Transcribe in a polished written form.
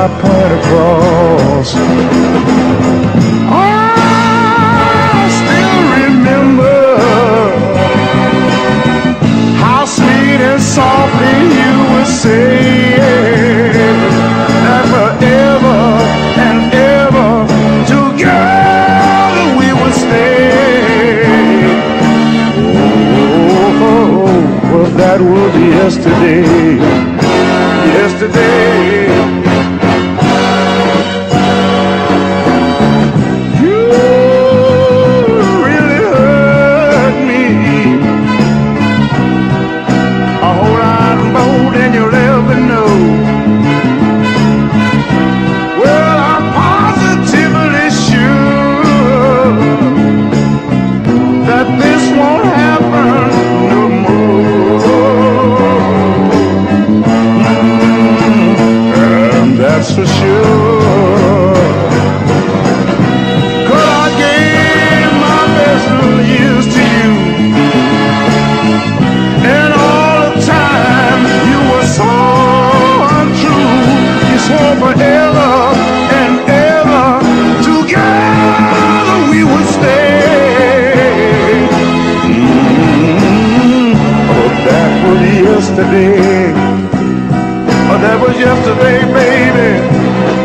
I point across. I still remember how sweet and softly you would say that forever and ever together we would stay. Oh, well, that was yesterday. Yesterday. You really hurt me a whole lot more than you'll ever know. Well, I'm positively sure that this won't happen no more. That's for sure. 'Cause I gave my best years to you, and all the time you were so untrue. You swore forever and ever together we would stay. Oh, that was yesterday. Oh, that was yesterday, baby.